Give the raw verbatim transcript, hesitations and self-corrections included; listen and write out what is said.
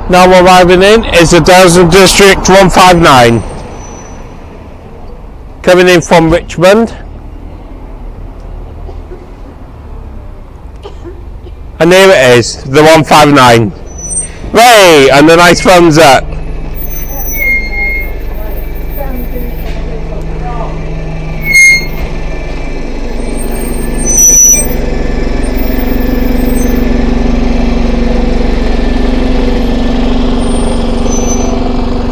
Now arriving in is the Delson District one five nine. Coming in from Richmond. And here it is, the one five nine. Hey, and a nice thumbs up.